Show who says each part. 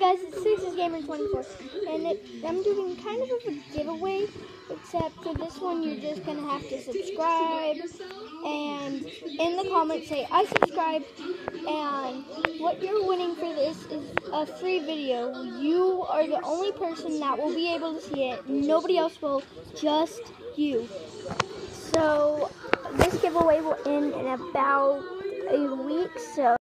Speaker 1: guys, it's Sixes Gamer 24, and I'm doing kind of a giveaway, except for this one you're just going to have to subscribe, and in the comments say, I subscribed, and what you're winning for this is a free video. You are the only person that will be able to see it. Nobody else will, just you. So, this giveaway will end in about a week, so